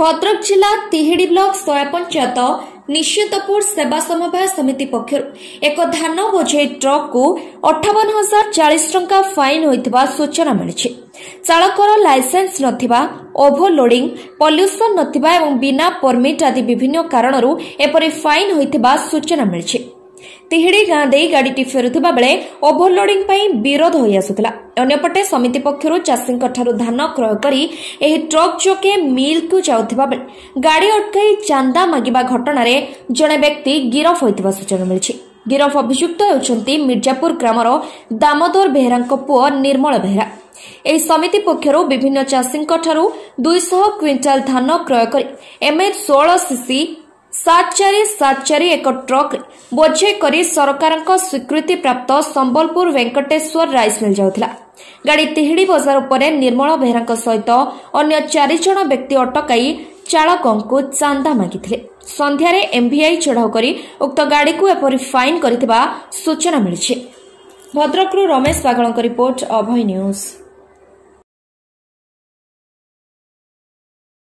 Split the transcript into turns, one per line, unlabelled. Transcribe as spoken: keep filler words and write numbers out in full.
भद्रक जिला तिहिडी ब्लॉक सोया पंचायत निश्चितपुर सेवा समवाय समिति पक्षर एक धान बोझे ट्रक को अठावन हजार चालीस टंका फाइन होइथिबा सूचना मिली। चालकर लाइसेंस नथिबा, ओभरलोडिंग, पॉल्यूशन नथिबा एवं बिना परमिट आदि विभिन्न कारणरू एपरि फाइन होइथिबा सूचना मिली। तिहिडी गाँ दे गाड़ीटी फेरुथिबा बेले ओभरलोडिंग पई विरोध होई आसुतला। अन्यपटे समिति पक्षरु चाषींक ठारु धान क्रय करी एही ट्रक जोके मिल को जाउथिबा बेले गाड़ी अटकाई चांदा मागिबा घटना रे जणे व्यक्ति गिरफ होइतिबा सूचना मिलिछि। गिरफ अभियुक्त हेउछन्ती मिर्जापुर ग्रामर दामोदर बेहरांक पुओ निर्मल बेहरा। एही समिति पक्षरु विभिन्न चाषींक ठारु दो सौ क्विंटाल धान क्रय करी एमएच सोलह सीसी सात चारि सात चारि एक ट्रक बोझे करी सरकार स्वीकृति प्राप्त संबलपुर वेंकटेश्वर राइस मिल जाउथिला। गाड़ी तिहिडी बजार उपरे निर्मल बेहरा सहित अन्य चारि जण व्यक्ति अटकाई चालक चांदा मागिथिले। संध्यारे एमवीआई चढ़ाऊ करी उक्त गाड़ी को एपरि फाइन करिथिबा सूचना मिलिछि। भद्रकरू रमेश पागलଙ୍କ रिपोर्ट अभय न्यूज।